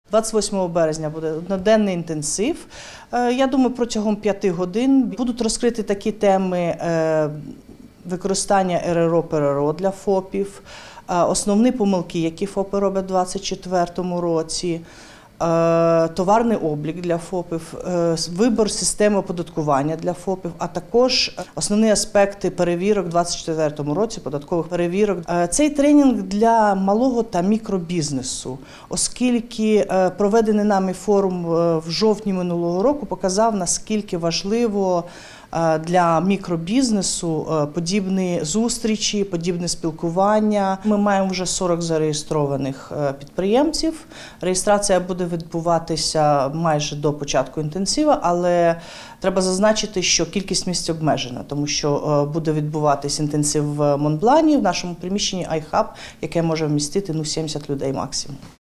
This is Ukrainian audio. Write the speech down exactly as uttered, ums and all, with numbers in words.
двадцять восьмого березня буде одноденний інтенсив. Я думаю, протягом п'яти годин будуть розкриті такі теми використання РРО-ПРРО для ФОПів, основні помилки, які ФОПи роблять у двадцять четвертому році, товарний облік для ФОПів, вибір системи оподаткування для ФОПів, а також основні аспекти перевірок у двадцять четвертому році, податкових перевірок. Цей тренінг для малого та мікробізнесу, оскільки проведений нами форум в жовтні минулого року показав, наскільки важливо для мікробізнесу подібні зустрічі, подібне спілкування. Ми маємо вже сорок зареєстрованих підприємців. Реєстрація буде відбуватися майже до початку інтенсиву, але треба зазначити, що кількість місць обмежена, тому що буде відбуватись інтенсив в Монблані, в нашому приміщенні iHub, яке може вмістити ну, сімдесят людей максимум.